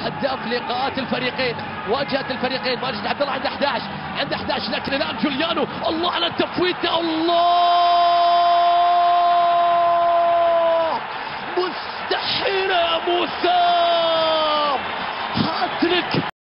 هداف لقاءات الفريقين، واجهة الفريقين. ماجد عبد الله عنده 11 لكن الان جوليانو، الله على التفويت، الله مستحيل يا موسى، هاتريك.